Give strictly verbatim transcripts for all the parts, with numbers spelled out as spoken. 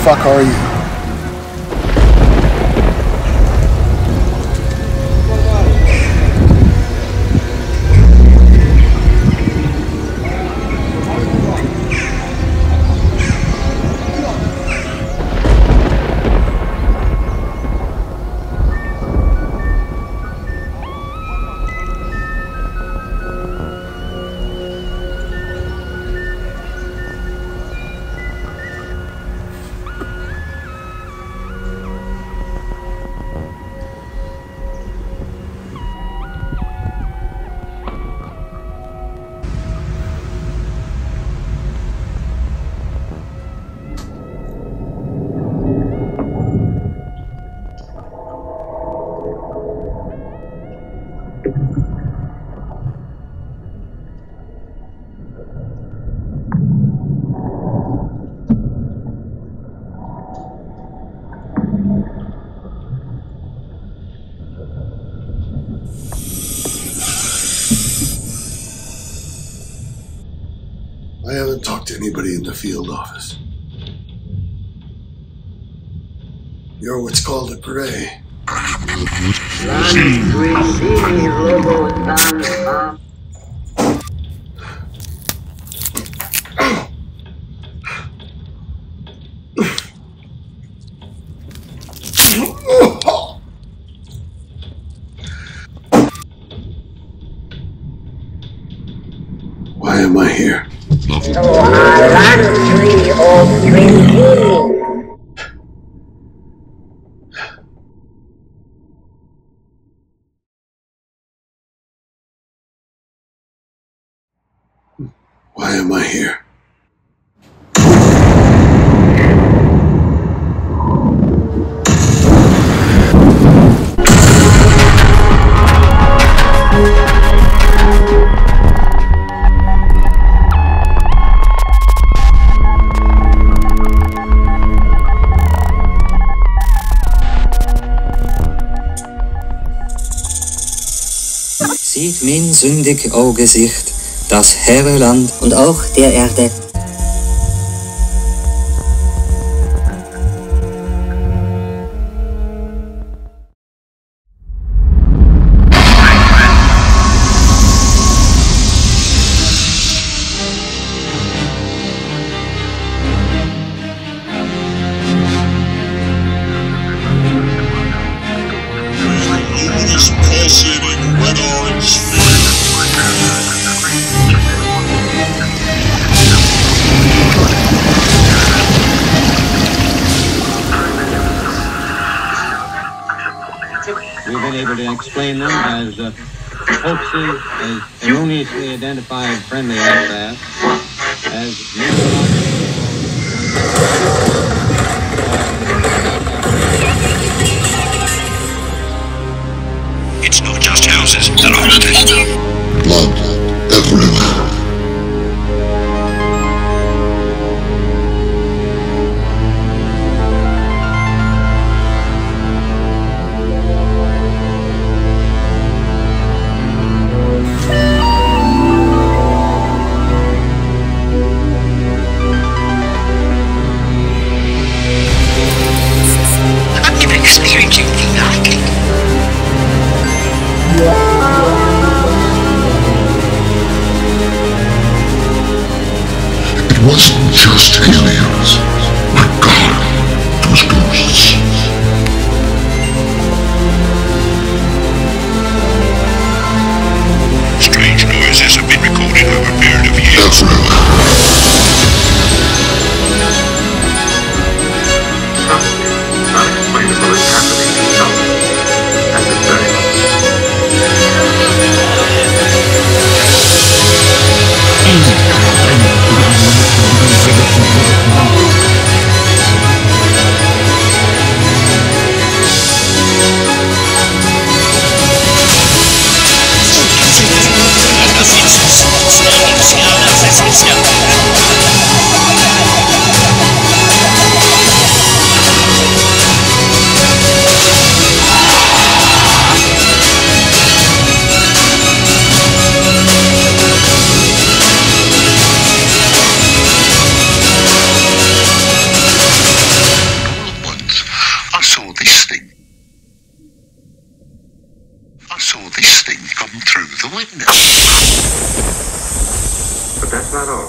fuck are you? I haven't talked to anybody in the field office. You're what's called a gray. Why am I here? Why am I here? Sieht mein sündig Augesicht das Herrenland und auch der Erde. We've been able to explain them as uh, hoaxes, as erroneously identified friendly aircraft, as It's not just houses that are haunted. Blood everywhere. It wasn't just aliens. My God, it was ghosts. Strange noises have been recorded over a period of years. Everywhere. Unexplainable is happening to some at this very moment. Thank you. know.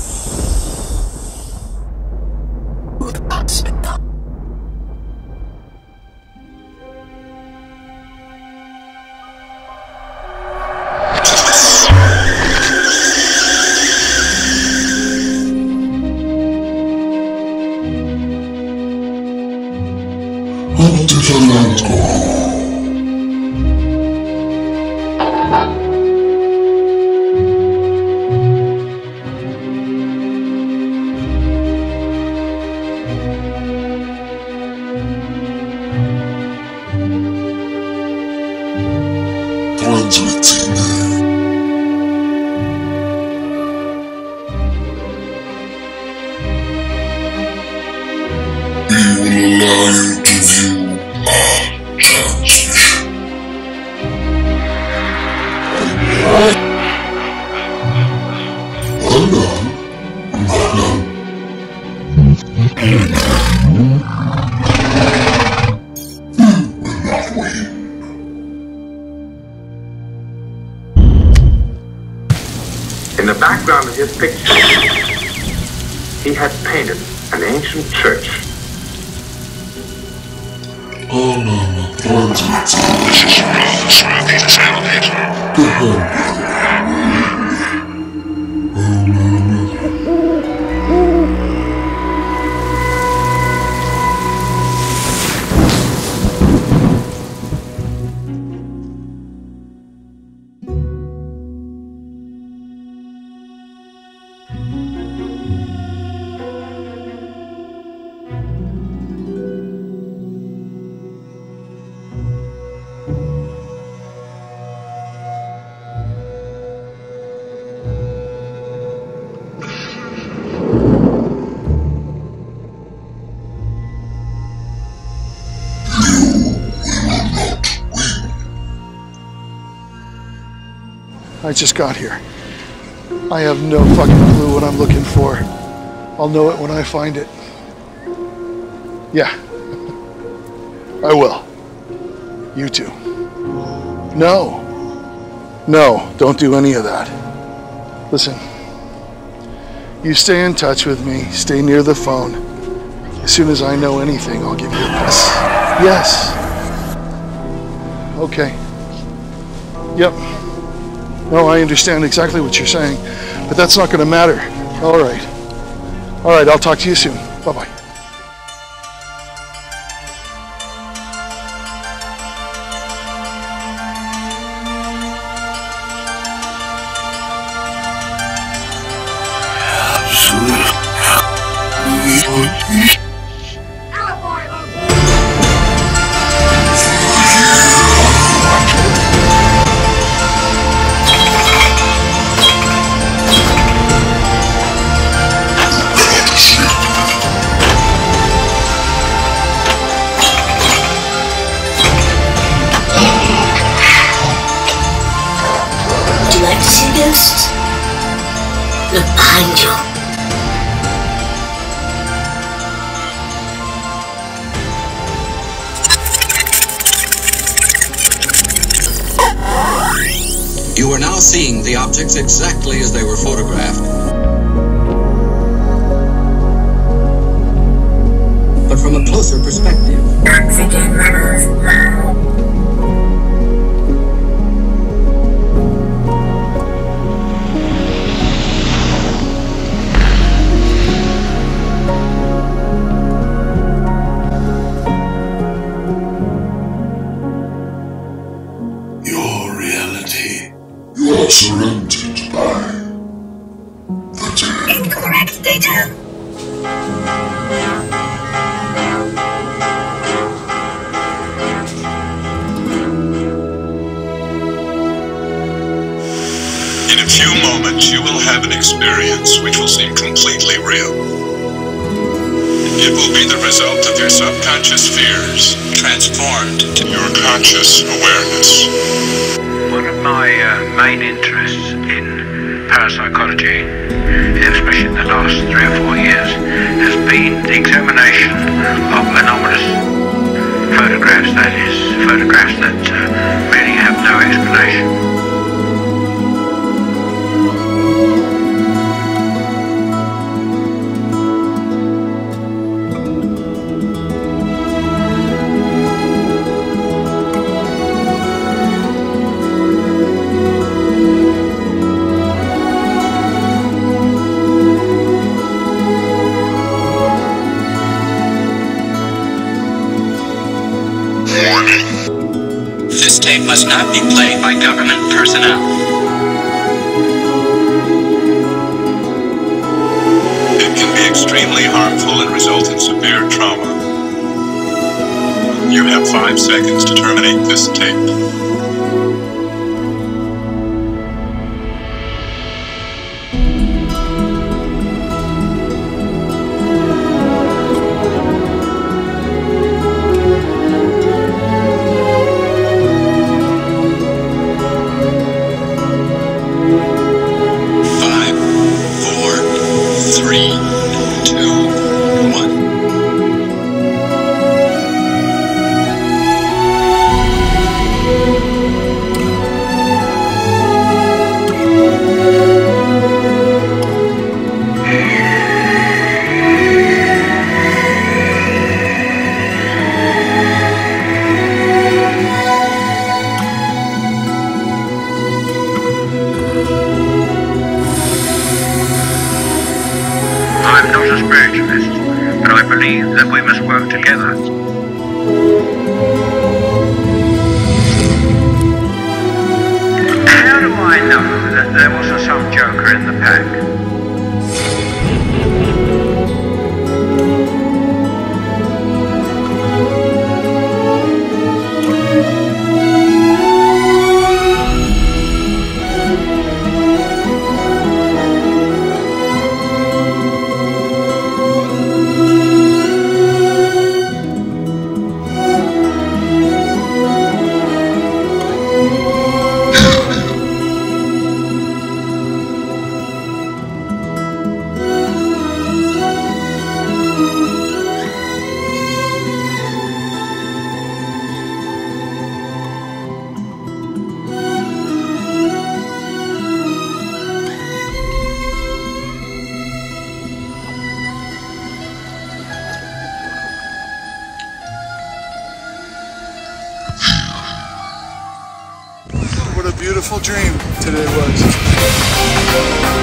What did the land go? In the background of his picture, he had painted an ancient church. Oh no, no, This is Rose from the Assembly. I just got here. I have no fucking clue what I'm looking for. I'll know it when I find it. Yeah. I will. You too. No. No, don't do any of that. Listen. You stay in touch with me. Stay near the phone. As soon as I know anything, I'll give you a buzz. Yes. Okay. Yep. No, I understand exactly what you're saying, but that's not going to matter. All right. All right, I'll talk to you soon. Bye-bye. Look behind you. You are now seeing the objects exactly as they were photographed. But from a closer perspective. Oxygen levels low. Surrounded by the dead. Incorrect data. In a few moments, you will have an experience which will seem completely real. It will be the result of your subconscious fears transformed to your conscious awareness. One of my uh, main interests in parapsychology, especially in the last three or four years, has been the examination of anomalous photographs, that is, photographs that uh, really have no explanation. This tape must not be played by government personnel. It can be extremely harmful and result in severe trauma. You have five seconds to terminate this tape. I'm not a spiritualist, but I believe that we must work together. How do I know that there wasn't some joker in the pack? What a beautiful dream today was.